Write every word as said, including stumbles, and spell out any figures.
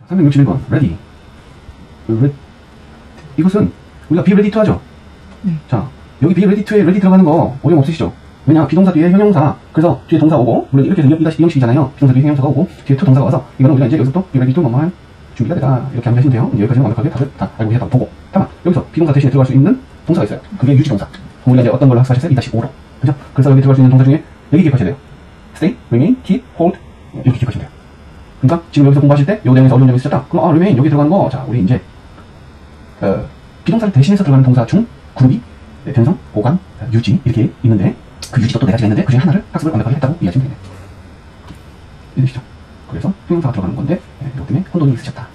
삼백육십일 번 ready. Re- 이것은 우리가 be ready to 하죠. 네. 자, 여기 be ready to에 ready 들어가는 거 어려움 없으시죠? 왜냐, 비동사 뒤에 현형사, 그래서 뒤에 동사 오고, 물론 이렇게 해서 이 형식이잖아요. 비동사 뒤에 현형사가 오고, 뒤에 to 동사가 와서, 이거는 우리가 이제 여기서 또 be ready to 뭐뭐 할 준비가 되다. 이렇게 하시면 돼요. 이제 여기까지는 완벽하게 다들 다 알고 계셨다고 보고. 다만, 여기서 비동사 대신에 들어갈 수 있는 동사가 있어요. 그게 유지동사. 그럼 우리가 이제 어떤 걸로 학습하셨어요? 이 오로. 그죠? 그래서 여기 들어갈 수 있는 동사 중에 여기 기억하셔야 돼요. stay, remain, keep, hold. 이렇게 기억하시면 돼요. 그러니까 지금 여기서 공부하실 때, 요 내용에서 어려운 점이 있으셨다. 그럼, 아, remain, 여기 들어가는 거, 자, 우리 이제, 어, 비동사를 대신해서 들어가는 동사 중, 그룹이, 네, 변성, 보관, 유지, 이렇게 있는데, 그 유지도 또 네 가지가 있는데, 그 중에 하나를 학습을 완벽하게 했다고 이해하시면 되네요. 이해되시죠? 그래서, 형용사가 들어가는 건데, 네, 이것 때문에 혼돈이 있으셨다.